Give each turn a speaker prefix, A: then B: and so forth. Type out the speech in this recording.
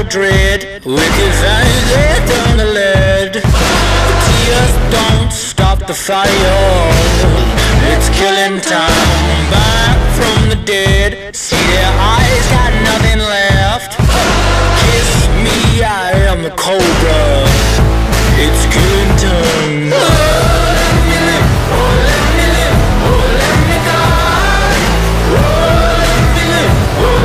A: dread, wicked eyes that on the lead. The tears don't stop the fire, it's killing time.